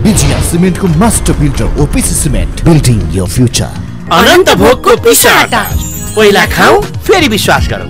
विजया सिमेन्टको master builder OPC cement, building your future. Ananta भोगको पिसा आटा, पहिला खाऊ फेरि विश्वास गरौँ।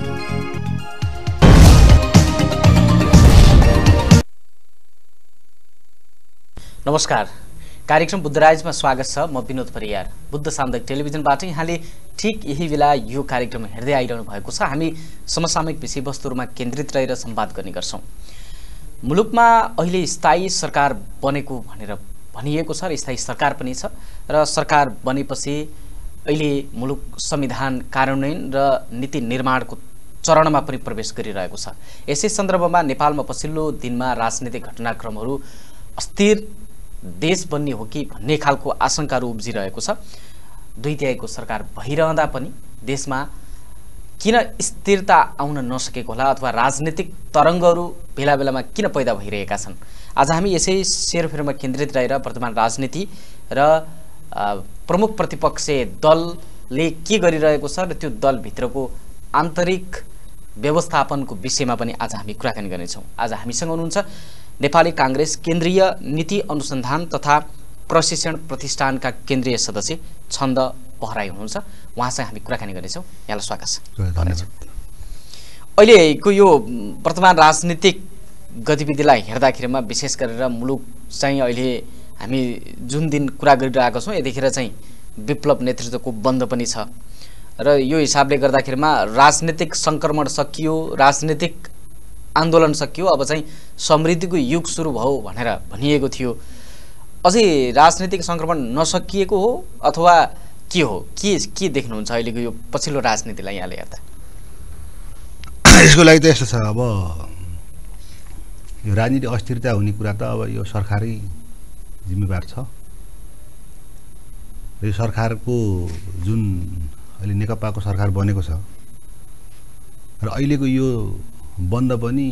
नमस्कार, कार्यक्रम बुद्धराजमा स्वागत छ। म बिनोद परियार। बुद्ध सामुदायिक टेलिभिजनबाट यहाँले ठिक यही बेला यो कार्यक्रम हेर्दै आइरहनु भएको छ। हामी समसामयिक विषयवस्तुहरूमा केन्द्रित रहेर संवाद गर्ने गर्छौँ। मुलुकमा अहिले स्थायी सरकार बनेको भनेर भनिएको छ र स्थायी सरकार पनि छ र सरकार बनेपछि अहिले मुलुक संविधान कार्यान्वयन र नीति निर्माणको चरणमा पनि प्रवेश गरिरहेको छ। यसै सन्दर्भमा नेपालमा पछिल्लो दिनमा राजनीतिक घटनाक्रमहरू अस्थिर देश बन्ने हो कि भन्ने खालको आशंकाहरू उब्जिरहेको छ। दुई तिहाईको सरकार भइरहँदा पनि देशमा किन स्थिरता आउन नसकेको होला अथवा राजनीतिक तरङ्गहरू बेला बेलामा किन पैदा भइरहेका छन्? आज हामी यसै सेरोफेरोमा केन्द्रित रहेर वर्तमान राजनीति र प्रमुख प्रतिपक्षीय दलले के गरिरहेको छ र त्यो दलभित्रको आन्तरिक व्यवस्थापनको विषयमा पनि आज हामी कुराकानी गर्नेछौँ। आज हामीसँग हुनुहुन्छ नेपाली काङ्ग्रेस केन्द्रीय नीति अनुसन्धान तथा प्रशिक्षण प्रतिष्ठानका केन्द्रीय सदस्य छन्द पहराई हुनुहुन्छ। उहाँसँग हामी कुराकानी गर्नेछौँ। यहाँलाई स्वागत छ। धन्यवाद। अहिलेको यो वर्तमान राजनीतिक गतिविधिलाई हेर्दाखेरिमा विशेष गरेर मुलुक चाहिँ अहिले हामी जुन दिन कुरा गरिरहेका छौँ यतिखेर चाहिँ विप्लव नेतृत्वको बन्द पनि छ र यो हिसाबले गर्दाखेरिमा राजनीतिक सङ्क्रमण सकियो, राजनीतिक आन्दोलन सकियो, अब चाहिँ समृद्धिको युग सुरु भयो भनेर भनिएको थियो। अझै राजनीतिक सङ्क्रमण नसकिएको हो अथवा के हो? के देख्नुहुन्छ अहिलेको यो पछिल्लो राजनीतिलाई यहाँले हेर्दा? यसको लागि त यस्तो छ, अब यो राजनीतिक अस्थिरता हुने कुरा त अब यो सरकारै जिम्मेवार छ। यो सरकारको जुन अहिले नेकपाको सरकार बनेको छ र अहिलेको यो बन्द पनि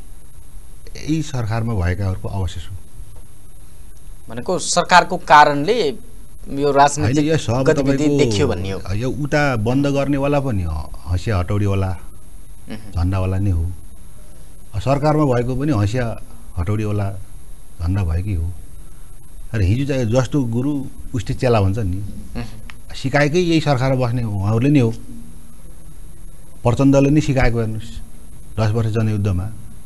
यही सरकारमा भएकाहरूको अवशेष हो। भनेको सरकारको कारणले यो राजनीतिक गतिविधि देखियो भन्ने हो। यो उता बन्द गर्नेवाला पनि हँसिया हटौडीवाला झन्डावाला नै हो, सरकारमा भएको पनि हँसिया हटौडीवाला झन्डा भएकै हो। र हिजो चाहिँ जस्तो गुरु उस्तै चेला भन्छ नि, सिकाएकै यही सरकारमा बस्ने उहाँहरूले नै हो। प्रचण्डले नै सिकाएको हेर्नुहोस् 10 वर्ष जनयुद्धमा।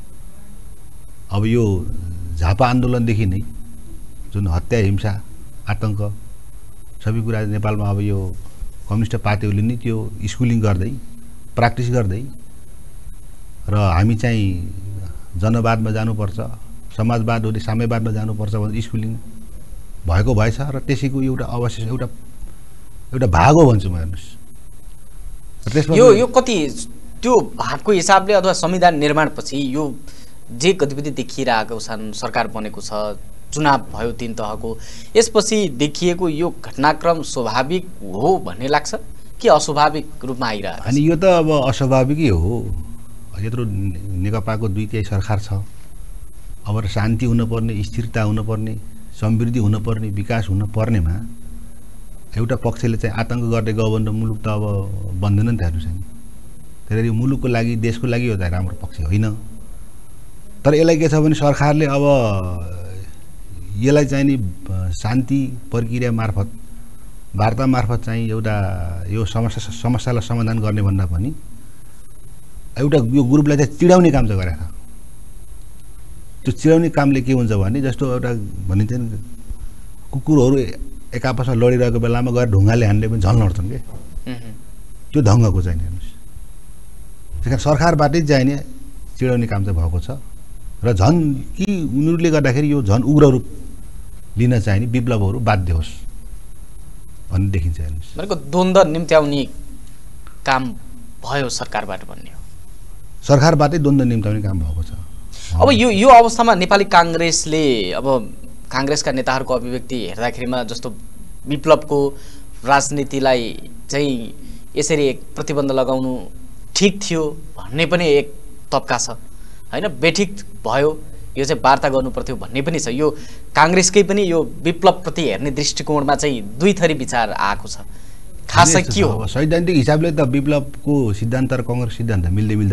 अब यो झापा आन्दोलनदेखि नै जुन हत्या, हिंसा, आतङ्क सबै कुरा नेपालमा अब यो कम्युनिस्ट पार्टीहरूले नै त्यो स्कुलिङ गर्दै प्र्याक्टिस गर्दै र हामी चाहिँ जनवादमा जानुपर्छ, समाजवाद हो साम्यवादमा जानुपर्छ भनेर स्कुलिङ भएको भएछ र त्यसैको एउटा अवशेष एउटा भाग हो भन्छु म। हेर्नुहोस् यो कति त्यो भागको हिसाबले अथवा संविधान निर्माणपछि यो जे गतिविधि देखिरहेको छन्, सरकार बनेको छ, चुनाव भयो 3 तहको, यसपछि देखिएको यो घटनाक्रम स्वाभाविक हो भन्ने लाग्छ कि अस्वाभाविक रूपमा आइरहेको? अनि यो त अब अस्वाभाविकै हो। यत्रो नेकपाको 2 तिहाई सरकार छ, अब शान्ति हुनुपर्ने, स्थिरता हुनुपर्ने, समृद्धि हुनुपर्ने, विकास हुनुपर्नेमा एउटा पक्षले चाहिँ आतङ्क गर्दै गयो भने मुलुक त अब बन्दैन नि त। हेर्नुहोस् नि, त्यसरी मुलुकको लागि देशको लागि हो त राम्रो पक्ष होइन। तर यसलाई के छ भने सरकारले अब यसलाई चाहिँ नि शान्ति प्रक्रिया मार्फत, वार्ता मार्फत चाहिँ एउटा यो समस्यालाई समाधान गर्ने भन्दा पनि एउटा यो ग्रुपलाई चाहिँ चिडाउने काम चाहिँ गरेको छ। त्यो चिडाउने कामले के हुन्छ भने जस्तो एउटा भनिन्छ नि कुकुरहरू एक आपसमा लडिरहेको बेलामा गएर ढुङ्गाले हान्ने पनि झन् लड्छन् के, त्यो ढङ्गको चाहिँ हेर्नुहोस्। त्यस कारण सरकारबाटै चाहिँ नि चिडाउने काम चाहिँ भएको छ र झन् कि उनीहरूले गर्दाखेरि यो झन् उग्र रूप लिन चाहिँ नि विप्लवहरू बाध्य होस् भन्ने देखिन्छ। हेर्नुहोस्, भनेको द्वन्द्व निम्त्याउने काम भयो सरकारबाट भन्ने हो। सरकारबाटै द्वन्द्व निम्त्याउने काम भएको छ। अब यो अवस्थामा नेपाली काङ्ग्रेसले, अब काङ्ग्रेसका नेताहरूको अभिव्यक्ति हेर्दाखेरिमा जस्तो विप्लवको राजनीतिलाई चाहिँ यसरी एक प्रतिबन्ध लगाउनु ठिक थियो भन्ने पनि एक तबका छ हैन, बेठिक भयो यो चाहिँ वार्ता गर्नु पर्थ्यो भन्ने पनि छ। यो काङ्ग्रेसकै पनि यो विप्लवप्रति हेर्ने दृष्टिकोणमा चाहिँ दुई थरी विचार आएको छ। खास के हो? सैद्धान्तिक हिसाबले त विप्लवको सिद्धान्त र काङ्ग्रेस सिद्धान्त मिल्दैन।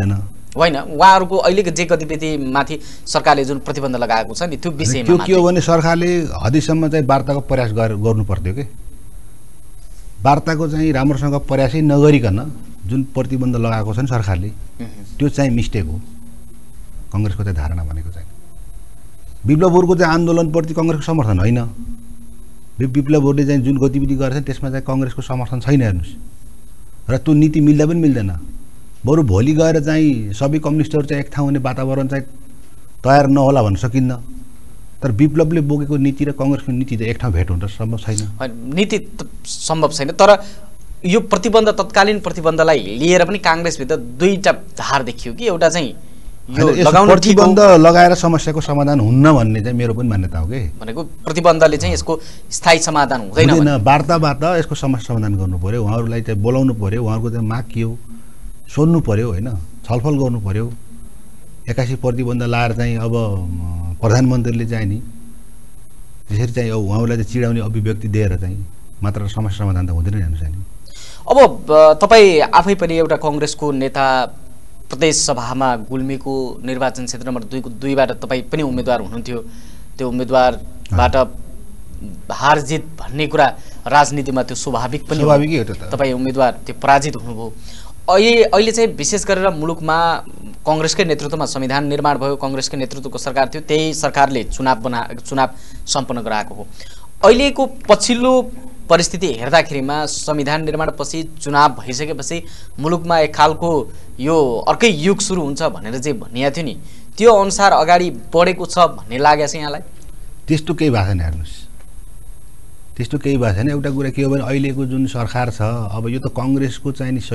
होइन उहाँहरूको अहिलेको जे गतिविधिमाथि सरकारले जुन प्रतिबन्ध लगाएको छ नि त्यो विषयमा त्यो के हो भने सरकारले हदैसम्म चाहिँ वार्ताको प्रयास गर्नु पर्थ्यो के वार्ताको चाहिँ राम्रोसँग प्रयासै नगरिकन जुन प्रतिबन्ध लगाएको छ नि सरकारले त्यो चाहिँ मिस्टेक हो कांग्रेसको चाहिँ धारणा भनेको चाहिँ विप्लवहरूको चाहिँ आन्दोलनप्रति कांग्रेसको समर्थन होइन विप्लवहरूले चाहिँ जुन गतिविधि गर्छन् त्यसमा चाहिँ कांग्रेसको समर्थन छैन हेर्नुस् र त्यो नीति मिल्दा पनि मिल्दैन बरु भोलि गएर चाहिँ सबै कम्युनिस्टहरू चाहिँ एक ठाउँ हुने वातावरण चाहिँ तयार नहोला भन्न सकिन्न तर विप्लवले बोकेको नीति र कांग्रेसको नीति त एक ठाउँ भेट हुन सम्भव छैन नीति सम्भव छैन तर यो प्रतिबन्ध तत्कालीन प्रतिबन्धलाई लिएर पनि कांग्रेसभित्र दुईटा धार देखियो कि एउटा चाहिँ यो लगाउन प्रतिबन्ध लगाएर समस्याको समाधान हुन्न भन्ने चाहिँ मेरो पनि मान्यता हो के भनेको प्रतिबन्धले चाहिँ यसको स्थायी समाधान हुँदैन वार्ताबाट यसको समस्या समाधान गर्नु पर्यो उहाँहरूलाई चाहिँ बोलाउनु पर्यो उहाँहरूको चाहिँ माग के हो सोध्नु पर्यो हैन छलफल गर्नु पर्यो 81 प्रतिबन्ध लाएर चाहिँ अब प्रधानमन्त्रीले चाहिँ नि त्यसरी चाहिँ उहाँहरूलाई चाहिँ चिडाउने अभिव्यक्ति दिएर चाहिँ मात्र समस्या समाधान त हुँदैन हेर्नुस् नि अब तपाई आफै पनि एउटा कांग्रेसको नेता प्रदेश सभामा गुल्मीको निर्वाचन क्षेत्र नम्बर 2 को 2 बाट तपाई पनि उम्मेदवार हुनुहुन्थ्यो त्यो उम्मेदवारबाट हार जित भन्ने कुरा राजनीतिमा त्यो स्वाभाविक पनि हो त तपाई उम्मेदवार त्यो पराजित हुनुभयो अहिले चाहिँ विशेष गरेर मुलुकमा कांग्रेसकै नेतृत्वमा संविधान निर्माण भयो कांग्रेसकै नेतृत्वको सरकार थियो त्यही सरकारले चुनाव सम्पन्न गराएको हो अहिलेको पछिल्लो परिस्थिति हेर्दाखेरिमा संविधान निर्माणपछि चुनाव भइसकेपछि मुलुकमा एक खालको यो अर्कै युग सुरु हुन्छ भनेर चाहिँ भनिएको थियो नि त्यो अनुसार अगाडि बढेको छ भन्ने लाग्यो छ यहाँलाई त्यस्तो केही भएको छैन हेर्नुस् त्यस्तो केही भएको छैन एउटा कुरा के हो भने अहिलेको जुन सरकार छ अब यो त कांग्रेसको चाहिँ नि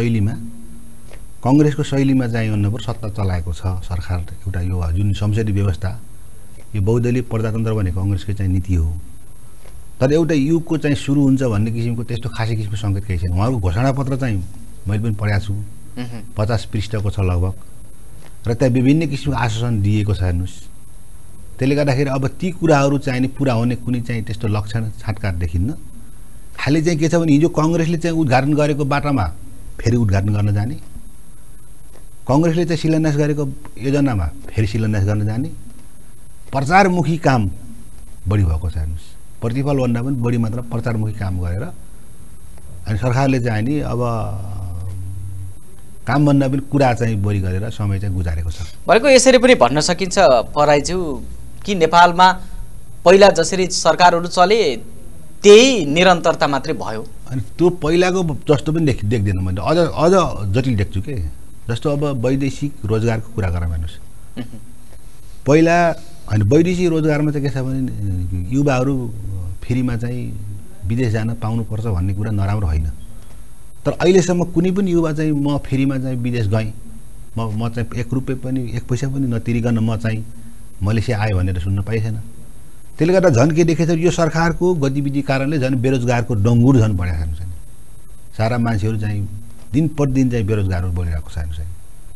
शैलीमा चाहिँ भन्नुपर्छ सत्ता चलाएको छ सरकार एउटा यो जुन संसदीय व्यवस्था यो बहुदलीय प्रजातन्त्र भन्ने कांग्रेसकै चाहिँ नीति हो तर एउटा युगको चाहिँ सुरु हुन्छ भन्ने किसिमको त्यस्तो खासै किसिमको संकेत केही छैन उहाँको घोषणापत्र चाहिँ मैले पनि पढेको छु 50 पृष्ठको छ लगभग र त्यहाँ विभिन्न किसिमको आश्वासन दिएको छ हेर्नुस् त्यसले गर्दाखेरि अब ती कुराहरू चाहिँ नि पुरा हुने कुनै चाहिँ त्यस्तो लक्षण छाटकाट देखिन्न खाली चाहिँ के छ भने हिजो कांग्रेसले चाहिँ उद्घाटन गरेको बाटामा फेरि उद्घाटन गर्न जाने कांग्रेसले चाहिँ शिलान्यास गरेको योजनामा फेरि शिलान्यास गर्न जाने प्रचारमुखी काम बढी भएको छ हेर्नुस् प्रतिफल भन्दा पनि बढी मात्रा प्रचारमुखी काम गरेर अनि सरकारले चाहिँ नि अब काम भन्दा पनि कुरा चाहिँ बढी गरेर समय चाहिँ गुजारेको छ भनेको यसरी पनि भन्न सकिन्छ पराइज्यू कि नेपालमा पहिला जसरी सरकारहरू चले त्यही निरन्तरता मात्रै भयो अनि त्यो पहिलाको जस्तो पनि देख्दैन मैले अझ जटिल देख्छु के जस्तो अब वैदेशिक रोजगारको कुरा गरौँ हेर्नुस् पहिला अनि वैदेशिक रोजगारमा चाहिँ के छ भने युवाहरू फ्रीमा चाहिँ विदेश जान पाउनुपर्छ भन्ने कुरा नराम्रो होइन तर अहिलेसम्म कुनै पनि युवा चाहिँ म फ्रीमा चाहिँ विदेश गएँ म चाहिँ 1 रुपैयाँ पनि 1 पैसा पनि नतिरिकन म चाहिँ मलेसिया आएँ भनेर सुन्न पाइएन त्यसले गर्दा झन् के देखेछ यो सरकारको गतिविधि कारणले झन् बेरोजगारको डङ्गुर झन् बढेको छ सारा मान्छेहरू चाहिँ दिन प्रतिदिन चाहिँ बेरोजगारहरू बढिरहेको छ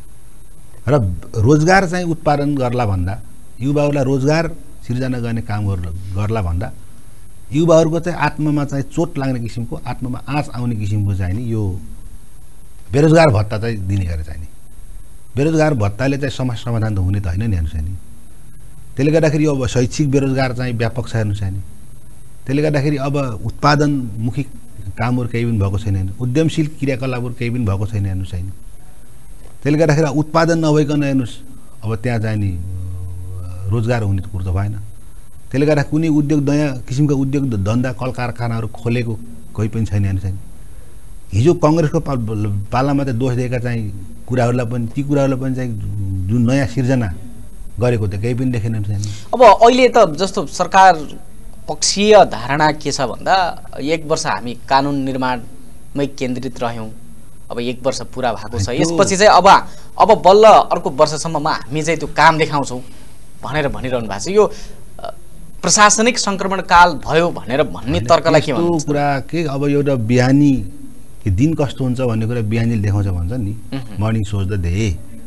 र रोजगार चाहिँ उत्पादन गर्ला भन्दा युवाहरूलाई रोजगार सिर्जना गर्ने काम गर्ला भन्दा युवाहरूको चाहिँ आत्मामा चाहिँ चोट लाग्ने किसिमको आत्मामा आँच आउने किसिमको चाहिँ नि यो बेरोजगार भत्ता चाहिँ दिने गरेर चाहिँ नि बेरोजगार भत्ताले चाहिँ समस्या समाधान त हुने त होइन नि हेर्नुहोस् नि त्यसले गर्दाखेरि अब शैक्षिक बेरोजगार चाहिँ व्यापक छ हेर्नुहोस् नि त्यसले गर्दाखेरि अब उत्पादनमुखी कामहरू केही पनि भएको छैन उद्यमशील क्रियाकलापहरू केही पनि भएको छैन हेर्नुहोस् नि त्यसले गर्दाखेरि उत्पादन नभइकन हेर्नुहोस् अब त्यहाँ चाहिँ नि रोजगार हुने कुरो त भएन त्यसले गर्दा कुनै उद्योग नयाँ किसिमको उद्योग धन्दा कल कारखानाहरू खोलेको कोही पनि छैन हेर्नुहोस् हिजो कांग्रेसको पालामा चाहिँ दोष दिएका चाहिँ कुराहरूलाई पनि ती कुराहरूलाई पनि चाहिँ जुन नयाँ सिर्जना गरेको त केही पनि देखेन अब अहिले त जस्तो सरकार पक्षीय धारणा के छ भन्दा 1 वर्ष हामी कानुन निर्माणमै केन्द्रित रह्यौं अब 1 वर्ष पूरा भएको छ यसपछि चाहिँ अब बल्ल अर्को वर्षसम्ममा हामी चाहिँ त्यो काम देखाउँछौं भनेर भनिरहनु भएको छ यो प्रशासनिक संक्रमण काल भयो भनेर भन्ने तर्कलाई के भन्नुहुन्छ कुरा के अब एउटा बिहानी के दिन कस्तो हुन्छ भन्ने कुरा बिहानीले देखाउँछ भन्छ नि मर्निङ सोच द डे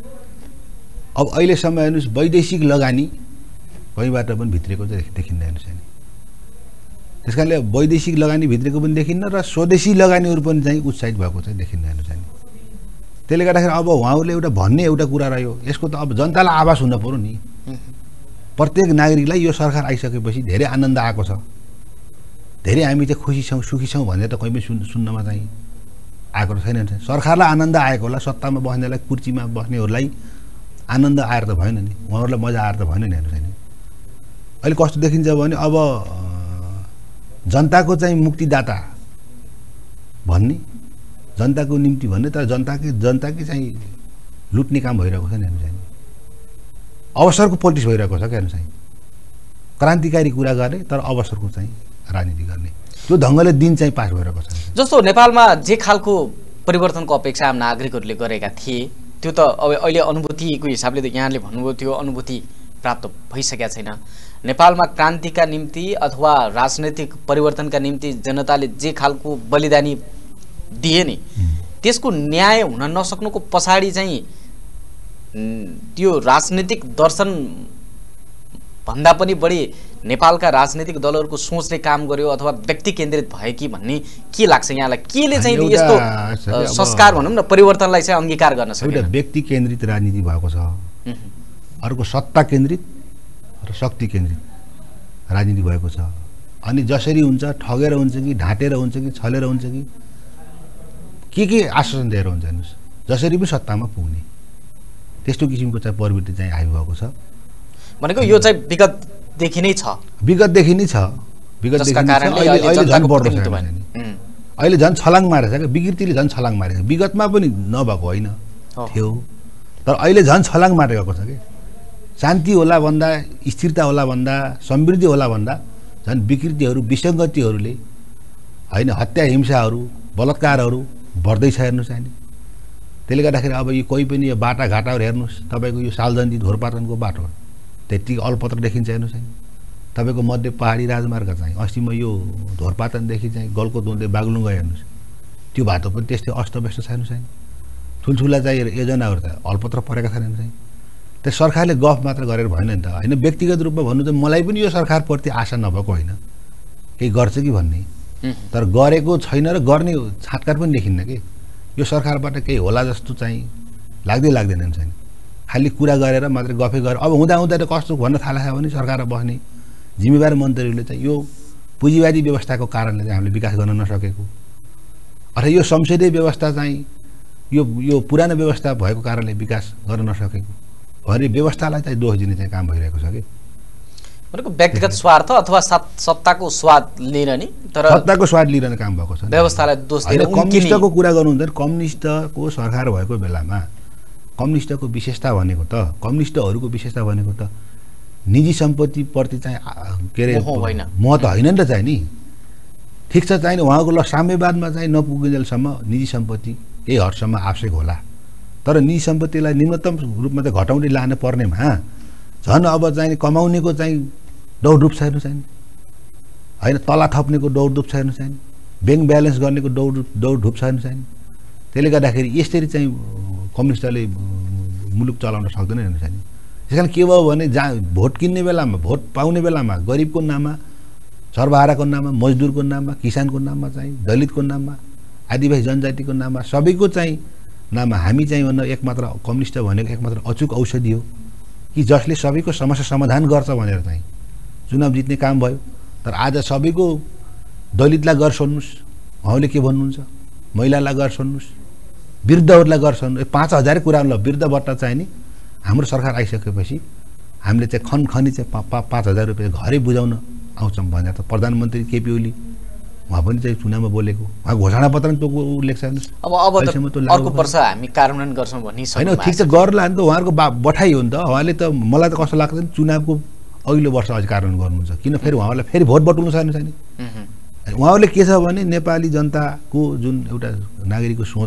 अब अहिलेसम्म हेर्नुस् वैदेशिक लगानी कहीँबाट पनि भित्रेको चाहिँ देखिन्न हेर्नुस् नि त्यसकारणले वैदेशिक लगानी भित्रेको पनि देखिन्न र स्वदेशी लगानीहरू पनि चाहिँ उत्साहित भएको चाहिँ देखिन्न हेर्नुस् नि त्यसले गर्दाखेरि अब उहाँहरूले एउटा भन्ने एउटा कुरा रह्यो, यसको त अब जनतालाई आभास हुन पर्यो नि। प्रत्येक नागरिकलाई यो सरकार आइसकेपछि धेरै आनन्द आएको छ, धेरै हामी चाहिँ खुसी छौँ सुखी छौँ भनेर त कहीँ पनि सुन्नमा चाहिँ आएको छैन। सरकारलाई आनन्द आएको होला, सत्तामा बस्नेलाई कुर्सीमा बस्नेहरूलाई आनन्द आएर त भएन नि, उहाँहरूलाई मजा आएर त भएन नि। हेर्नुहोस् होइन अहिले कस्तो देखिन्छ भने अब जनताको चाहिँ मुक्तिदाता भन्ने, जनताको निम्ति भन्ने, तर जनताकै चाहिँ लुट्ने काम भइरहेको छ नि। हेर्नुहोस् होइन अवसरको पोलिटिक्स भइरहेको छ क्या। हेर्नुहोस् है क्रान्तिकारी कुरा गर्ने तर अवसरको चाहिँ राजनीति गर्ने, त्यो ढङ्गले दिन चाहिँ पास भइरहेको छ। जस्तो नेपालमा जे खालको परिवर्तनको अपेक्षा आम नागरिकहरूले गरेका थिए त्यो त अब अहिले अनुभूतिको हिसाबले त यहाँले भन्नुभयो त्यो अनुभूति प्राप्त भइसकेका छैन। नेपालमा क्रान्तिका निम्ति अथवा राजनैतिक परिवर्तनका निम्ति जनताले जे खालको बलिदानी दिए नि त्यसको न्याय हुन नसक्नुको पछाडि चाहिँ त्यो राजनीतिक दर्शन भन्दा पनि बढी नेपालका राजनीतिक दलहरूको सोचले काम गर्यो अथवा व्यक्ति केन्द्रित भयो कि भन्ने के लाग्छ यहाँलाई? केले चाहिँ यस्तो संस्कार भनौँ न परिवर्तनलाई चाहिँ अंगीकार गर्न सक्छ? एउटा व्यक्ति केन्द्रित राजनीति भएको छ, अर्को सत्ता केन्द्रित र शक्ति केन्द्रित राजनीति भएको छ। अनि जसरी हुन्छ ठगेर हुन्छ कि ढाँटेर हुन्छ कि छलेर हुन्छ कि के आश्वासन दिएर हुन्छ हेर्नुहोस्, जसरी पनि सत्तामा पुग्ने त्यस्तो किसिमको चाहिँ प्रवृत्ति चाहिँ आइरहेको छ। भनेको यो चाहिँ विगतदेखि नै छ, विगतदेखि नै छ, विगतदेखि अहिले झन् बढ्दो छ। अहिले झन् छलाङ मारेछ क्या, विकृतिले झन् छलाङ मारेको, विगतमा पनि नभएको होइन थियो तर अहिले झन् छलाङ मारेको छ कि। शान्ति होला भन्दा, स्थिरता होला भन्दा, समृद्धि होला भन्दा झन् विकृतिहरू विसङ्गतिहरूले होइन हत्या हिंसाहरू बलात्कारहरू बढ्दैछ। हेर्नुहोस् होइन त्यसले गर्दाखेरि अब यो कोही पनि यो बाटाघाटाहरू हेर्नुहोस्, तपाईँको यो सालजन्दी धोरपाटनको बाटो त्यति अलपत्र देखिन्छ। हेर्नुहोस् होइन तपाईँको मध्य पहाडी राजमार्ग चाहिँ अस्तिमा यो धोरपाटनदेखि चाहिँ गलकोट हुँदै बागलुङ गयो हेर्नुहोस्, त्यो बाटो पनि त्यस्तै अस्तव्यस्त छ। हेर्नुहोस् होइन ठुल्ठुला चाहिँ योजनाहरू त अलपत्र परेका छन्। हेर्नुहोस् होइन त्यो सरकारले गफ मात्र गरेर भएन नि त होइन। व्यक्तिगत रूपमा भन्नु त मलाई पनि यो सरकारप्रति आशा नभएको होइन, केही गर्छ कि भन्ने, तर गरेको छैन र गर्ने छाटकाट पनि देखिन्न कि। यो सरकारबाट केही होला जस्तो चाहिँ लाग्दैन छैन, खालि कुरा गरेर मात्रै गफै गरेर अब हुँदा त कस्तो भन्न थालेछ भने सरकारमा बस्ने जिम्मेवार मन्त्रीहरूले चाहिँ यो पुँजीवादी व्यवस्थाको कारणले चाहिँ हामीले विकास गर्न नसकेको अथवा यो संसदीय व्यवस्था चाहिँ यो पुरानो व्यवस्था भएको कारणले विकास गर्न नसकेको भने व्यवस्थालाई चाहिँ दोष दिने चाहिँ काम भइरहेको छ कि। भनेको व्यक्तिगत स्वार्थ अथवा सत्ताको स्वाद लिन नि, तर सत्ताको स्वाद लिन काम भएको छ, व्यवस्थालाई दोष दिएर कम्युनिस्टको कुरा गर्नुहुन्छ। कम्युनिस्टको सरकार भएको बेलामा कम्युनिस्टको विशेषता भनेको त कम्युनिस्टहरूको विशेषता भनेको त निजी सम्पत्तिप्रति चाहिँ के अरे म त होइन नि त चाहिँ नि। ठिक छ चाहिँ उहाँको ल साम्यवादमा चाहिँ नपुगिन्जेलसम्म निजी सम्पत्ति केही हदसम्म आवश्यक होला, तर निजी सम्पत्तिलाई न्यूनतम रूपमा चाहिँ घटाउँदै लानु पर्नेमा झन् अब चाहिँ कमाउनेको चाहिँ दौडधुप छ। हेर्नु चाहिँ होइन तला थप्नेको दौडधुप छ। हेर्नु चाहिँ ब्याङ्क ब्यालेन्स गर्नेको दौडधुप छ। हेर्नु चाहिँ त्यसले गर्दाखेरि यसरी चाहिँ कम्युनिस्टले मुलुक चलाउन सक्दैन। हेर्नु चाहिँ त्यस कारण के भयो भने जहाँ भोट किन्ने बेलामा भोट पाउने बेलामा गरिबको नाममा, सर्वहाराको नाममा, मजदुरको नाममा, किसानको नाममा चाहिँ दलितको नाममा, आदिवासी जनजातिको नाममा सबैको चाहिँ नाममा हामी चाहिँ भन्न एकमात्र कम्युनिस्ट भनेको एकमात्र अचुक औषधि हो कि जसले सबैको समस्या समाधान गर्छ भनेर चाहिँ चुनाव जित्ने काम भयो। तर आज सबैको दलितलाई गर सोध्नुहोस्, उहाँले के भन्नुहुन्छ, महिलालाई गर सोध्नुहोस्, वृद्धहरूलाई गर सोध्नु, 5000 कुरा ल वृद्ध भत्ता चाहिँ नि हाम्रो सरकार आइसकेपछि हामीले चाहिँ खनखनी चाहिँ 5000 रुपियाँ घरै बुझाउन आउँछौँ भनेर त प्रधानमन्त्री केपी ओली उहाँ पनि चाहिँ चुनावमा बोलेको, उहाँ घोषणा पत्र लेख्छ। अब अर्को वर्ष हामी कार्यान्वयन गर्छौँ भन्ने होइन, ठिक छ गर्ला नि त उहाँहरूको बठाइ हो नि त। उहाँले त मलाई त कस्तो लाग्छ चुनावको अघिल्लो वर्ष अझै कार्यान्वयन गर्नुहुन्छ, किन फेरि उहाँहरूलाई फेरि भोट बटुल्नु छैन छैन। उहाँहरूले के छ भने नेपाली जनताको जुन एउटा नागरिकको सोच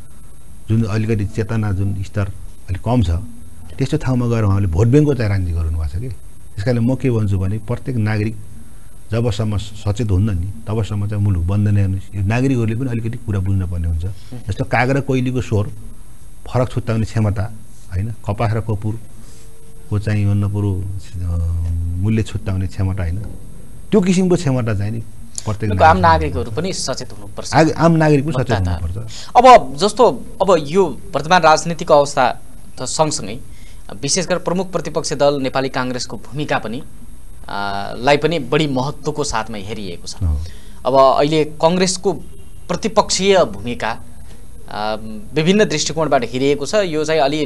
जुन अलिकति चेतना जुन स्तर अलिक कम छ त्यस्तो ठाउँमा गएर उहाँले भोट ब्याङ्कको चाहिँ राजनीति गर्नुभएको छ कि। त्यस कारणले म के भन्छु भने प्रत्येक नागरिक जबसम्म सचेत हुन्न नि तबसम्म चाहिँ मुलुक बन्दैन। हेर्नुहोस् यो नागरिकहरूले पनि अलिकति कुरा बुझ्नुपर्ने हुन्छ। जस्तो काग र कोइलीको स्वर फरक छुट्याउने क्षमता होइन, कपास र कपुरको चाहिँ भन्नु पुरो मूल्य छुट्याउने क्षमता होइन, त्यो किसिमको क्षमता चाहिँ नि प्रत्येक आम नागरिकहरू पनि सचेत हुनुपर्छ। आम नागरिक पनि सचेत हुनुपर्छ। अब जस्तो अब यो वर्तमान राजनीतिक अवस्था त सँगसँगै विशेष गरेर प्रमुख प्रतिपक्षी दल नेपाली काङ्ग्रेसको भूमिका पनि लाई पनि बढी महत्त्वको साथमा हेरिएको छ। अब अहिले काङ्ग्रेसको प्रतिपक्षीय भूमिका विभिन्न दृष्टिकोणबाट हेरिएको छ। यो चाहिँ अलि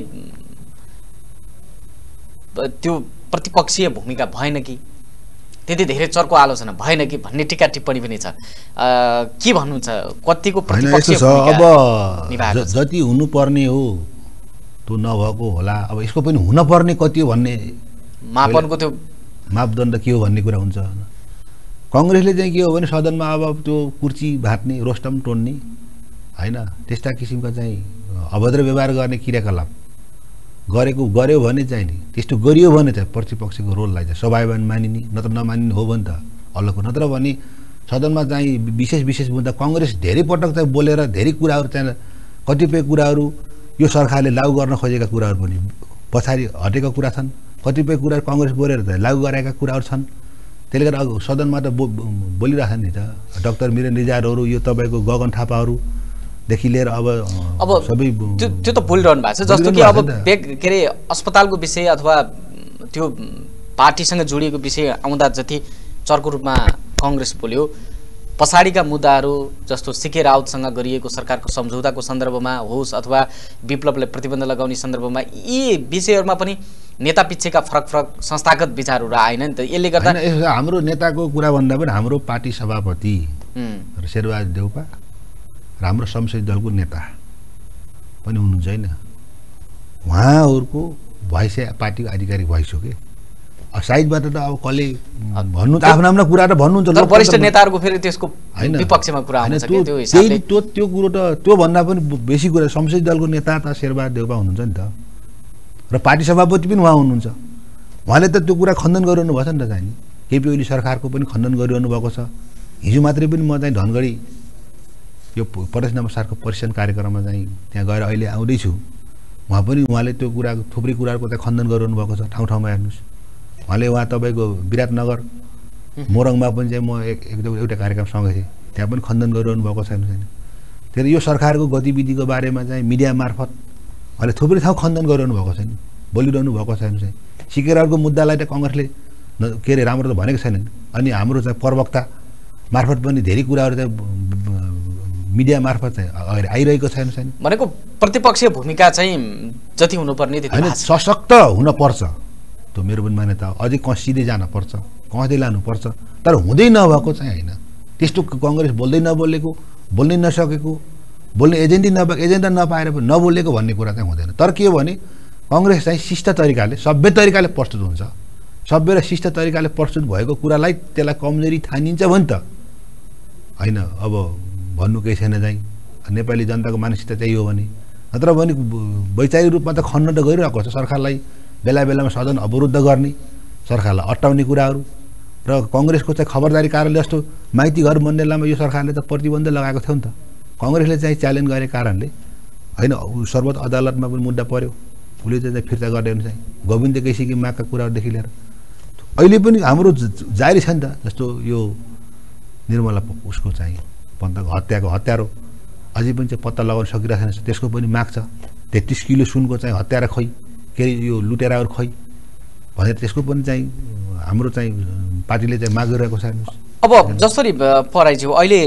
त्यो प्रतिपक्षीय भूमिका भएन कि त्यति धेरै चर्को आलोचना भएन कि भन्ने टिका टिप्पणी पनि छ। के भन्नुहुन्छ कतिको प्रतिपक्षीय भूमिका अब जति हुनुपर्ने हो त्यो नभएको होला। अब यसको पनि हुनुपर्ने कति हो भन्ने मापनको त्यो मापदण्ड के हो भन्ने कुरा हुन्छ। काङ्ग्रेसले चाहिँ के हो भने सदनमा अब त्यो कुर्सी भाँच्ने रोस्टम टोड्ने होइन त्यस्ता किसिमका चाहिँ अभद्र व्यवहार गर्ने क्रियाकलाप गर्यो भने चाहिँ नि त्यस्तो गरियो भने चाहिँ प्रतिपक्षको रोललाई चाहिँ स्वाभाविक मानिने नत्र नमानिने हो भने त अलगको। नत्र भने सदनमा चाहिँ विशेष मुद्दा काङ्ग्रेस धेरै पटक चाहिँ बोलेर धेरै कुराहरू चाहिँ कतिपय कुराहरू यो सरकारले लागू गर्न खोजेका कुराहरू पनि पछाडि हटेका कुरा छन्। कतिपय कुराहरू काङ्ग्रेस बोलेर चाहिँ लागू गरेका कुराहरू छन्। त्यसले गर्दा सदनमा त बोलिरहेछन् नि त। डाक्टर मिरेन रिजालहरू यो तपाईँको गगन थापाहरूदेखि लिएर अब सबै त्यो त बोलिरहनु भएको छ। जस्तो कि अब के अरे अस्पतालको विषय अथवा त्यो पार्टीसँग जोडिएको विषय आउँदा जति चर्को रूपमा काङ्ग्रेस बोल्यो, पछाडिका मुद्दाहरू जस्तो सिके राउतसँग गरिएको सरकारको सम्झौताको सन्दर्भमा होस् अथवा विप्लवलाई प्रतिबन्ध लगाउने सन्दर्भमा यी विषयहरूमा पनि नेता पिच्छेका फरक संस्थागत विचारहरू आएन नि त। यसले गर्दा हाम्रो नेताको कुरा भन्दा पनि हाम्रो पार्टी सभापति शेरबहादुर देउपा र हाम्रो संसदीय दलको नेता पनि हुनुहुन्छ होइन, उहाँहरूको भोइस पार्टीको आधिकारिक भोइस हो कि। साइडबाट त अब कसले भन्नु त आफ्नो आफ्नो कुरा त भन्नुहुन्छ। वरिष्ठ नेताहरूको फेरि त्यसको विपक्षमा कुरा आउँछ कि त्यो हिसाबले त्यो कुरो त त्यो भन्दा पनि बेसी कुरा संसदीय दलको नेता त शेरबहादुर देउपा हुनुहुन्छ नि त र पार्टी सभापति पनि उहाँ हुनुहुन्छ। उहाँले त त्यो कुरा खण्डन गरिरहनु भएको छ नि त। चाहिँ केपी ओली सरकारको पनि खण्डन गरिरहनु भएको छ। हिजो मात्रै पनि म चाहिँ धनगढी यो प्रदेश नमस्कारको परिषद कार्यक्रममा चाहिँ त्यहाँ गएर अहिले आउँदैछु। उहाँले त्यो कुरा थुप्रै कुराहरूको चाहिँ खण्डन गरिरहनु भएको छ। ठाउँ हेर्नुहोस् उहाँले तपाईँको विराटनगर मोरङमा पनि चाहिँ म एउटा कार्यक्रम सँगै थिएँ, त्यहाँ पनि खण्डन गरिरहनु भएको छैन। त्यही यो सरकारको गतिविधिको बारेमा चाहिँ मिडिया मार्फत उहाँले थुप्रै ठाउँ खण्डन गरिरहनु भएको छैन, बोलिरहनु भएको छैन। चाहिँ सिकेरारको मुद्दालाई त काङ्ग्रेसले के अरे राम्रो त भनेको छैन। अनि हाम्रो चाहिँ प्रवक्ता मार्फत पनि धेरै कुराहरू चाहिँ मिडिया मार्फत चाहिँ आइरहेको छैन। भनेको प्रतिपक्षीय भूमिका चाहिँ जति हुनुपर्ने होइन सशक्त हुनपर्छ। त्यो मेरो पनि मान्यता हो। अझै कसिँदै जानुपर्छ, कहाँदै लानुपर्छ। तर हुँदै नभएको चाहिँ होइन। त्यस्तो काङ्ग्रेस बोल्दै नबोलेको, बोल्नै नसकेको, बोल्ने एजेन्डा नपाएर पनि नबोलेको भन्ने कुरा चाहिँ हुँदैन। तर के हो भने काङ्ग्रेस चाहिँ शिष्ट तरिकाले सभ्य तरिकाले प्रस्तुत हुन्छ। सभ्य र शिष्ट तरिकाले प्रस्तुत भएको कुरालाई त्यसलाई कमजोरी ठानिन्छ भने त होइन। अब भन्नु केही छैन। चाहिँ नेपाली जनताको मानसिकता त्यही हो भने नत्र भने वैचारिक रूपमा त खण्डन त गरिरहेको छ। सरकारलाई बेला बेलामा सदन अवरुद्ध गर्ने, सरकारलाई अट्टाउने कुराहरू र काङ्ग्रेसको चाहिँ खबरदारी कार्यालय जस्तो माइती घर मण्डलामा यो सरकारले त प्रतिबन्ध लगाएको थियो नि त। काङ्ग्रेसले चाहिँ च्यालेन्ज गरेको कारणले होइन सर्वोच्च अदालतमा पनि मुद्दा पर्यो। उसले चाहिँ फिर्ता गरिदिनु चाहिँ गोविन्द केसीकी मागका कुराहरूदेखि लिएर अहिले पनि हाम्रो जारी छ नि त। जस्तो यो निर्मला उसको चाहिँ पन्तको हत्यारो अझै पनि चाहिँ पत्ता लगाउन सकिरहेको छैन। त्यसको पनि माग छ। 33 किलो सुनको चाहिँ हत्यारा खोइ के अरे यो लुटेराहरू खोइ भनेर त्यसको पनि चाहिँ हाम्रो चाहिँ पार्टीले चाहिँ माग गरिरहेको छ। अब जसरी पराइज्यू अहिले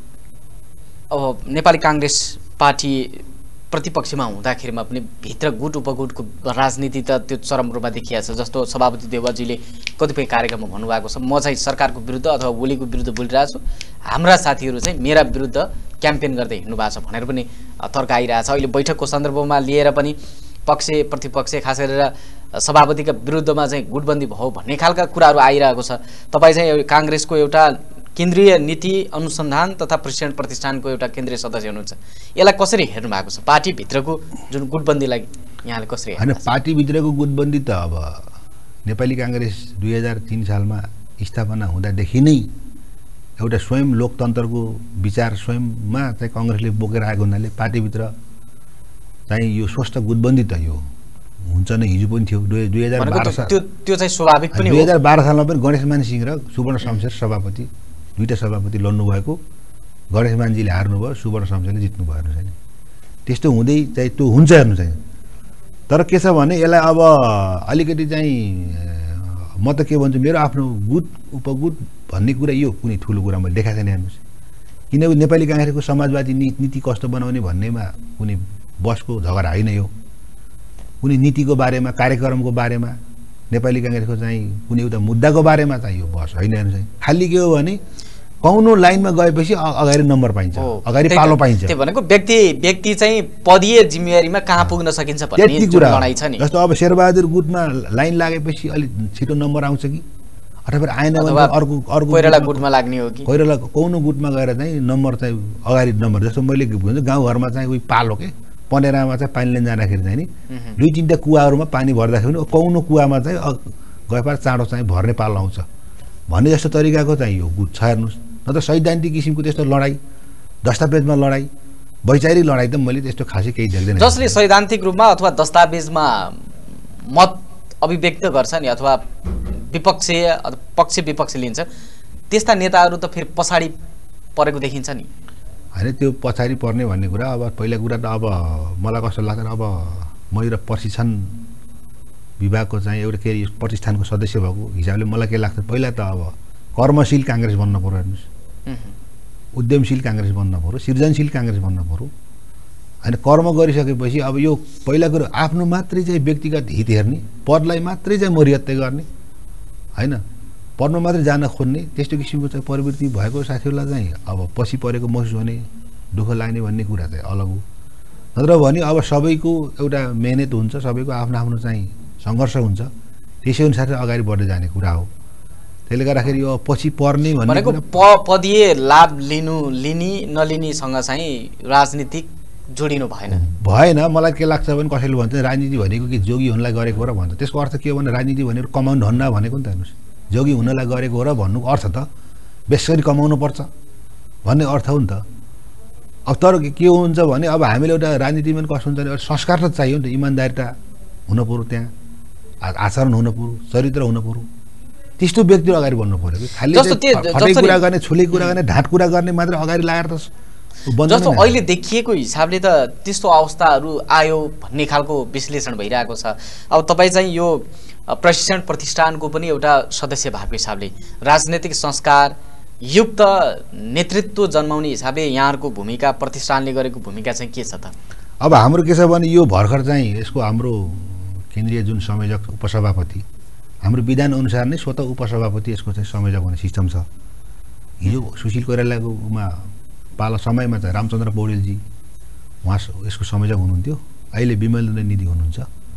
अब नेपाली काङ्ग्रेस पार्टी प्रतिपक्षमा हुँदाखेरिमा पनि भित्र गुट उपगुटको राजनीति त त्यो चरम रूपमा देखिएको छ। जस्तो सभापति देउवाजीले कतिपय कार्यक्रममा भन्नुभएको छ, म चाहिँ सरकारको विरुद्ध अथवा ओलीको विरुद्ध बोलिरहेको छु, हाम्रा साथीहरू चाहिँ मेरा विरुद्ध क्याम्पेन गर्दै हिँड्नु भएको छ भनेर पनि तर्क आइरहेछ। अहिले बैठकको सन्दर्भमा लिएर पनि पक्ष प्रतिपक्ष खास गरेर सभापतिका विरुद्धमा चाहिँ गुटबन्दी भयो भन्ने खालका कुराहरू आइरहेको छ। तपाईँ चाहिँ काङ्ग्रेसको एउटा केन्द्रीय नीति अनुसन्धान तथा प्रशिक्षण प्रतिष्ठानको एउटा केन्द्रीय सदस्य हुनुहुन्छ। यसलाई कसरी हेर्नु भएको छ? पार्टीभित्रको जुन गुटबन्दीलाई यहाँले कसरी होइन? पार्टीभित्रको गुटबन्दी त अब नेपाली काङ्ग्रेस 2003 सालमा स्थापना हुँदादेखि नै एउटा स्वयं लोकतन्त्रको विचार स्वयंमा चाहिँ काङ्ग्रेसले बोकेर आएको हुनाले पार्टीभित्र चाहिँ यो स्वस्थ गुटबन्दी त यो हुन्छ नै। हिजो पनि थियो 2012 साल त्यो चाहिँ स्वाभाविक पनि हो। 2012 सालमा पनि गणेशमान सिंह र सुवर्ण शमशेर सभापति दुईटा सभापति लड्नु भएको गणेश मानजीले हार्नुभयो सुवर्ण शमशेरले जित्नु भयो हेर्नु छैन त्यस्तो हुँदै चाहिँ त्यो हुन्छ हेर्नु छैन तर के छ भने यसलाई अब अलिकति चाहिँ म त के भन्छु मेरो आफ्नो गुट उपगुट भन्ने कुरा यो कुनै ठुलो कुरा मैले देखाएको छैन हेर्नुहोस् किनकि नेपाली काङ्ग्रेसको समाजवादी नीति कस्तो बनाउने भन्नेमा कुनै बसको झगडा होइन यो कुनै नीतिको बारेमा कार्यक्रमको बारेमा नेपाली काङ्ग्रेसको चाहिँ कुनै एउटा मुद्दाको बारेमा चाहिँ यो बस होइन हेर्नुहोस् है खालि के हो भने कौनो लाइनमा गएपछि अगाडि नम्बर पाइन्छ अगाडि पालो पाइन्छ त्यो भनेको व्यक्ति चाहिँ पदीय जिम्मेवारीमा कहाँ पुग्न सकिन्छ भन्ने लडाई छ नि जस्तो अब शेरबहादुर गुटमा लाइन लागेपछि अलि छिटो नम्बर आउँछ कि अथवा आएन भने अर्को कोइराला गुटमा लाग्ने हो कि कोइराला कौनो गुटमा गएर चाहिँ नम्बर चाहिँ अगाडि नम्बर जस्तो मैले भन्छ गाउँघरमा चाहिँ उही पालो के पनेरामा चाहिँ पानी लिन जाँदाखेरि चाहिँ नि दुई तिनवटा कुवाहरूमा पानी भर्दाखेरि कौनो कुवामा चाहिँ गएपछि चाँडो चाहिँ भर्ने पालो आउँछ भन्ने जस्तो तरिकाको चाहिँ यो गुट छ हेर्नुहोस् न त सैद्धान्तिक किसिमको त्यस्तो लडाइँ दस्तावेजमा लडाइँ वैचारिक लडाइँ त मैले त्यस्तो खासै केही देख्दैन जसले सैद्धान्तिक रूपमा अथवा दस्तावेजमा मत अभिव्यक्त गर्छ नि अथवा विपक्षीय पक्ष विपक्ष लिन्छ त्यस्ता नेताहरू त फेरि पछाडि परेको देखिन्छ नि होइन त्यो पछाडि पर्ने भन्ने कुरा अब पहिला कुरा त अब मलाई कस्तो लाग्छ अब मैले प्रशिक्षण विभागको चाहिँ एउटा के प्रतिष्ठानको सदस्य भएको हिसाबले मलाई के लाग्छ पहिला त अब कर्मशील काङ्ग्रेस बन्न पर्यो हेर्नुहोस् उद्यमशील काङ्ग्रेस बन्न पर्यो सृजनशील काङ्ग्रेस बन्न पर्यो होइन कर्म गरिसकेपछि अब यो पहिला कुरो आफ्नो मात्रै चाहिँ व्यक्तिगत हित हेर्ने पदलाई मात्रै चाहिँ मर्यादा गर्ने होइन पदमा मात्रै जान खोज्ने त्यस्तो किसिमको चाहिँ प्रवृत्ति भएको साथीहरूलाई चाहिँ अब पछि परेको महसुस हुने दुःख लाग्ने भन्ने कुरा चाहिँ अलग हो नत्र भने अब सबैको एउटा मेहनत हुन्छ सबैको आफ्नो आफ्नो चाहिँ सङ्घर्ष हुन्छ त्यसै अनुसार अगाडि बढ्दै जाने कुरा हो त्यसले गर्दाखेरि यो पछि पर्ने भनेको पदीय लाभ लिने नलिनेसँग चाहिँ राजनीतिक जोडिनु भएन मलाई के लाग्छ भने कसैले भन्छ राजनीति भनेको कि जोगी हुनलाई गरेको हो र भन्छ त्यसको अर्थ के हो भने राजनीति भनेको कमाउन धन्दा भनेको नि त हेर्नुहोस् जोगी हुनलाई गरेको हो र भन्नुको अर्थ त बेसरी कमाउनु पर्छ भन्ने अर्थ हो नि त अब तर के हुन्छ भने अब हामीले एउटा राजनीतिमा कस्तो हुन्छ भने संस्कार त चाहियो नि त इमान्दारिता हुनु पर्यो त्यहाँ आचरण हुनु पर्यो चरित्र हुनु पर्यो त्यस्तो व्यक्तिहरू अगाडि बढ्नु पर्यो कि खालि फटाइ कुरा गर्ने छुले कुरा गर्ने ढाँट कुरा गर्ने मात्र अगाडि लागेर त जस्तो अहिले देखिएको हिसाबले त त्यस्तो अवस्थाहरू आयो भन्ने खालको विश्लेषण भइरहेको छ अब तपाईँ चाहिँ यो प्रशिक्षण प्रतिष्ठानको पनि एउटा सदस्य भएको हिसाबले राजनैतिक संस्कार युक्त नेतृत्व जन्माउने हिसाबले यहाँहरूको भूमिका प्रतिष्ठानले गरेको भूमिका चाहिँ के छ त अब हाम्रो के छ भने यो भर्खर चाहिँ यसको हाम्रो केन्द्रीय जुन संयोजक उपसभापति हाम्रो विधान अनुसार नै स्वतः उपसभापति यसको चाहिँ संयोजक हुने सिस्टम छ हिजो सुशील कोइरालाकोमा पाला समयमा चाहिँ रामचन्द्र पौडेलजी उहाँ यसको संयोजक हुनुहुन्थ्यो अहिले विमल निधि हुनुहुन्छ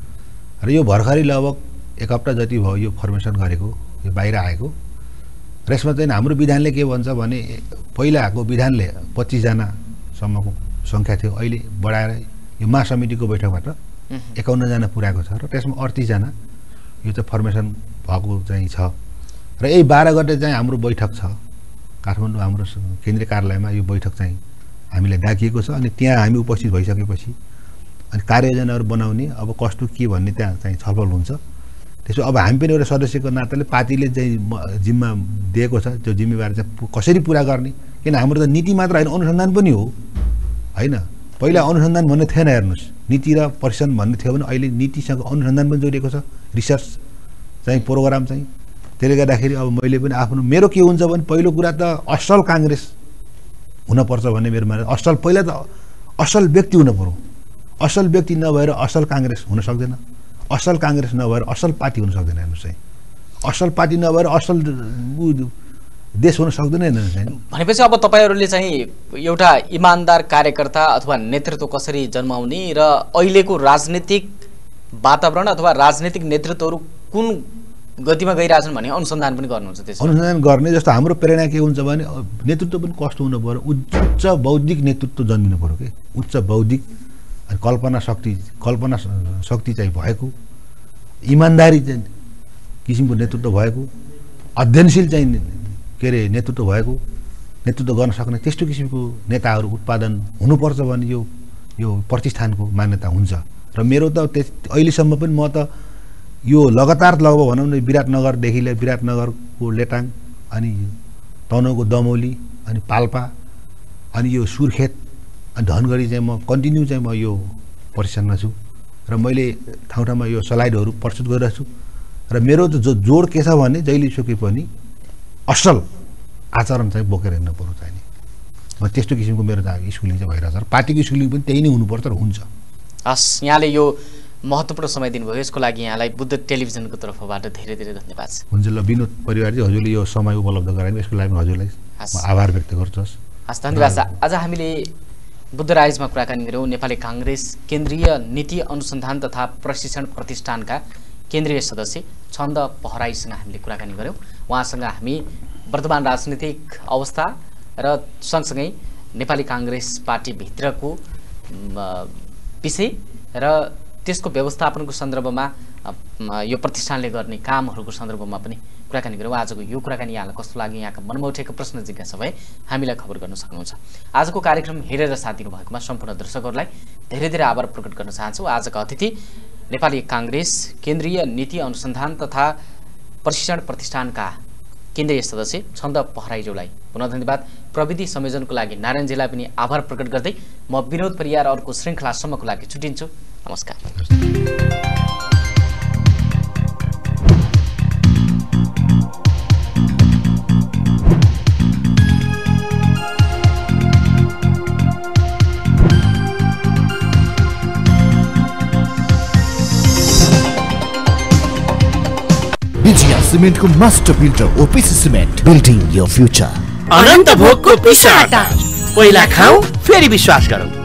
र यो भर्खरै लगभग एक हप्ता जति भयो यो फर्मेसन गरेको यो बाहिर आएको र यसमा चाहिँ हाम्रो विधानले के भन्छ भने पहिलाको विधानले 25 जनासम्मको सङ्ख्या थियो अहिले बढाएर यो महासमितिको बैठकबाट 51 जना पुर्याएको छ र त्यसमा 38 जना यो चाहिँ फर्मेसन भएको चाहिँ छ र यही 12 गते चाहिँ हाम्रो बैठक छ काठमाडौँ हाम्रो केन्द्रीय कार्यालयमा यो बैठक चाहिँ हामीलाई डाकिएको छ अनि त्यहाँ हामी उपस्थित भइसकेपछि अनि कार्ययोजनाहरू बनाउने अब कस्तो के भन्ने त्यहाँ चाहिँ छलफल हुन्छ त्यसो अब हामी पनि एउटा सदस्यको नाताले पार्टीले चाहिँ जिम्मा दिएको छ त्यो जिम्मेवारी चाहिँ कसरी पुरा गर्ने किन हाम्रो त नीति मात्र होइन अनुसन्धान पनि हो होइन पहिला अनुसन्धान भन्ने थिएन हेर्नुहोस् नीति र प्रशिक्षण भन्ने थियो भने अहिले नीतिसँग अनुसन्धान पनि जोडिएको छ रिसर्च चाहिँ प्रोग्राम चाहिँ त्यसले गर्दाखेरि अब मैले पनि आफ्नो मेरो के हुन्छ भने पहिलो कुरा त असल काङ्ग्रेस हुनपर्छ भन्ने मेरोमा असल पहिला त असल व्यक्ति हुनु पर्यो असल व्यक्ति नभएर असल काङ्ग्रेस हुन सक्दैन असल काङ्ग्रेस नभएर असल पार्टी हुन सक्दैन हेर्नुहोस् है असल पार्टी नभएर असल देश हुन सक्दैन हेर्नुहोस् है भनेपछि अब तपाईँहरूले चाहिँ एउटा इमान्दार कार्यकर्ता अथवा नेतृत्व कसरी जन्माउने र अहिलेको राजनीतिक वातावरण अथवा राजनीतिक नेतृत्वहरू कुन गतिमा गइरहेछन् भन्ने अनुसन्धान पनि गर्नुहुन्छ त्यसो अनुसन्धान गर्ने जस्तो हाम्रो प्रेरणा के हुन्छ भने नेतृत्व पनि कस्तो हुनु पर्यो उच्च बौद्धिक नेतृत्व जन्मिनु पर्यो के उच्च बौद्धिक अनि कल्पना शक्ति चाहिँ भएको इमान्दारी चाहिँ किसिमको नेतृत्व भएको अध्ययनशील चाहिँ के अरे नेतृत्व भएको नेतृत्व गर्न सक्ने त्यस्तो किसिमको नेताहरू उत्पादन हुनुपर्छ भने यो प्रतिष्ठानको मान्यता हुन्छ र मेरो त अहिलेसम्म पनि म त यो लगातार लगभग भनौँ न विराटनगरदेखि लिएर विराटनगरको लेटाङ अनि तनहुँको दमौली अनि पाल्पा अनि यो सुर्खेत अनि धनगढी चाहिँ म कन्टिन्यू चाहिँ म यो प्रशिक्षणमा छु र मैले ठाउँ ठाउँमा यो स्लाइडहरू प्रस्तुत गरिरहेको छु र मेरो जो जोड के छ भने जहिलेसुकै पनि असल आचरण चाहिँ बोकेर हिँड्नु पर्छ चाहिने म त्यस्तो किसिमको मेरो स्कुलिङ चाहिँ भइरहेछ र पार्टीको स्कुलिङ पनि त्यही नै हुनुपर्छ र हुन्छ। हस्, यहाँले यो महत्त्वपूर्ण समय दिनुभयो, यसको लागि यहाँलाई बुद्ध टेलिभिजनको तर्फबाट धेरै धेरै धन्यवाद। हुन्छ ल विनोद परिवारजी, हजुरले यो समय उपलब्ध गराइदिनु यसको लागि हजुरलाई म आभार व्यक्त गर्छु। हस्, धन्यवाद। आज हामीले बुद्ध राइजमा कुराकानी गऱ्यौँ नेपाली काङ्ग्रेस केन्द्रीय नीति अनुसन्धान तथा प्रशिक्षण प्रतिष्ठानका केन्द्रीय सदस्य छन्द पहराईसँग हामीले कुराकानी गऱ्यौँ। उहाँसँग हामी वर्तमान राजनीतिक अवस्था र सँगसँगै नेपाली काङ्ग्रेस पार्टीभित्रको विषय र त्यसको व्यवस्थापनको सन्दर्भमा यो प्रतिष्ठानले गर्ने कामहरूको सन्दर्भमा पनि कुराकानी गऱ्यौँ। आजको यो कुराकानी यहाँलाई कस्तो लाग्यो, यहाँका मनमा उठेको प्रश्न जिज्ञासा भए हामीलाई खबर गर्न सक्नुहुन्छ। आजको कार्यक्रम हेरेर साथ दिनुभएकोमा सम्पूर्ण दर्शकहरूलाई धेरै धेरै आभार प्रकट गर्न चाहन्छु। आजका अतिथि नेपाली काङ्ग्रेस केन्द्रीय नीति अनुसन्धान तथा प्रशिक्षण प्रतिष्ठानका केन्द्रीय सदस्य छन्द पहराईज्यूलाई पुनः धन्यवाद। प्रविधि संयोजनको लागि नारायणजीलाई पनि आभार प्रकट गर्दै म विनोद परियार अर्को श्रृङ्खलासम्मको लागि छुटिन्छु। नमस्कार। विजया सिमेन्टको master builder OPC cement, building your future. Ananta भोगको पिसा पहिला खाऊ फेरि विश्वास गरौँ।